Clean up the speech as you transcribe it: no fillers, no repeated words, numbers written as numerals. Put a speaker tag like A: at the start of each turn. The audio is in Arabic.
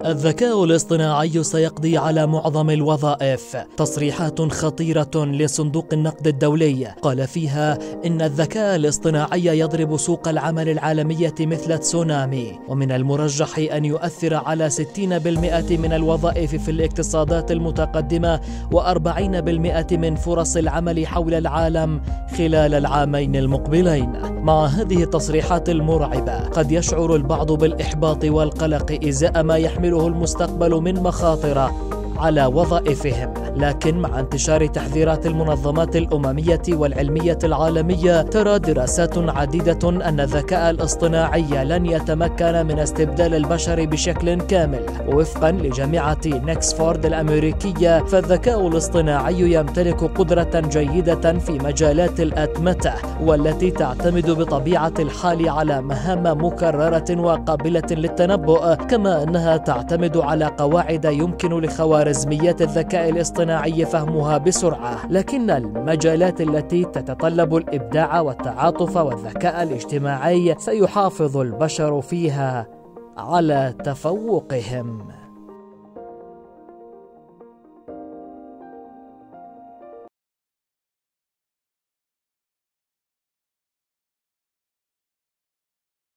A: الذكاء الاصطناعي سيقضي على معظم الوظائف. تصريحات خطيرة لصندوق النقد الدولي قال فيها إن الذكاء الاصطناعي يضرب سوق العمل العالمية مثل تسونامي، ومن المرجح أن يؤثر على 60% من الوظائف في الاقتصادات المتقدمة و40% من فرص العمل حول العالم خلال العامين المقبلين. مع هذه التصريحات المرعبة قد يشعر البعض بالإحباط والقلق إزاء ما يحمله المستقبل من مخاطر على وظائفهم، لكن مع انتشار تحذيرات المنظمات الأممية والعلمية العالمية ترى دراسات عديدة أن الذكاء الاصطناعي لن يتمكن من استبدال البشر بشكل كامل. ووفقا لجامعة نيكسفورد الأمريكية فالذكاء الاصطناعي يمتلك قدرة جيدة في مجالات الأتمتة، والتي تعتمد بطبيعة الحال على مهام مكررة وقابلة للتنبؤ، كما أنها تعتمد على قواعد يمكن لخوارزميات الذكاء الاصطناعي فهمها بسرعة. لكن المجالات التي تتطلب الإبداع والتعاطف والذكاء الاجتماعي سيحافظ البشر فيها على تفوقهم.